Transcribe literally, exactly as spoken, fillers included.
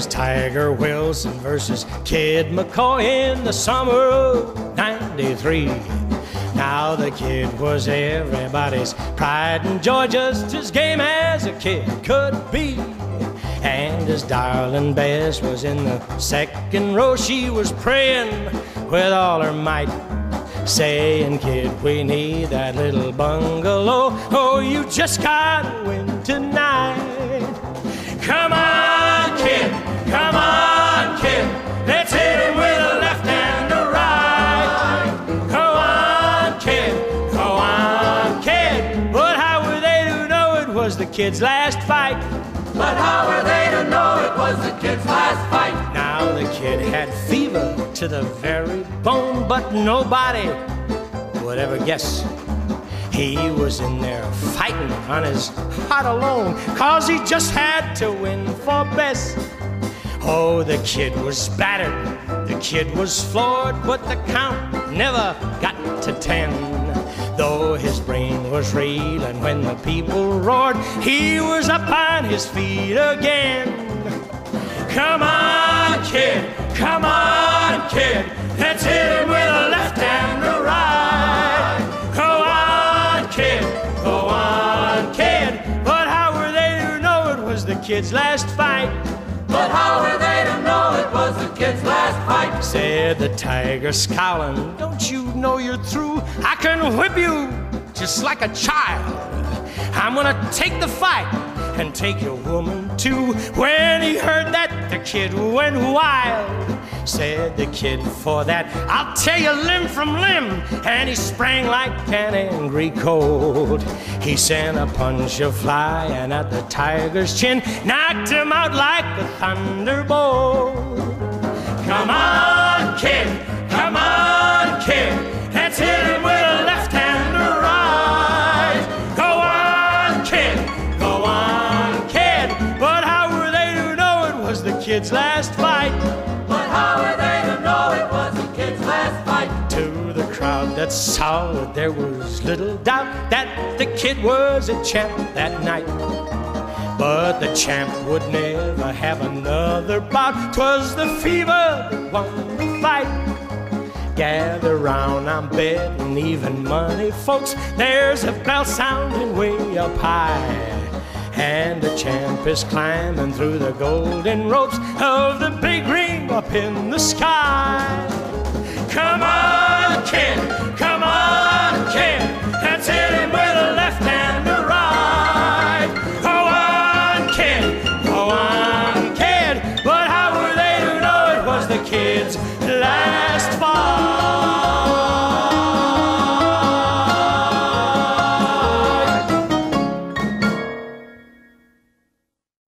was Tiger Wilson versus Kid McCoy in the summer of ninety-three. Now the kid was everybody's pride and joy, just as game as a kid could be. And his darling Bess was in the second row. She was praying with all her might, saying, kid, we need that little bungalow. Oh, you just gotta win tonight. Come on, kid, come on, kid, let's hit him with a left and a right. Go on, kid, go on, kid. But how were they to know it was the kid's last fight? But how were they to know it was the kid's last fight? Now the kid had fever to the very bone, but nobody would ever guess he was in there fighting on his heart alone, 'cause he just had to win for Bess. Oh, the kid was battered, the kid was floored, but the count never got to ten. Though his brain was reeling when the people roared, he was up on his feet again. Come on, kid, come on, kid, let's hit him with a left and a right. Go on, kid, go on, kid. But how were they to know it was the kid's last fight? But how were they to know it was the kid's last fight? Said the tiger scowling, don't you know you're through? I can whip you just like a child. I'm gonna take the fight and take your woman too. When he heard that, the kid went wild. Said the kid, for that I'll tear you limb from limb. And he sprang like an angry colt. He sent a punch of flying at the tiger's chin, knocked him out like a thunderbolt. Come on, kid, come on, kid, let's hit him with a left and a right. Go on, kid, go on, kid. But how were they to know it was the kid's last fight? But how were they to know it was the kid's last fight? To the crowd that saw it, there was little doubt that the kid was a champ that night. But the champ would never have another bout. 'Twas the fever that won the fight. Gather round, I'm betting even money, folks. There's a bell sounding way up high, and the champ is climbing through the golden ropes of the big ring up in the sky. Come on, kid, come on, kid, let's hit him with a left and a right. Go on, kid, go on, kid. But how were they to know it was the kid's last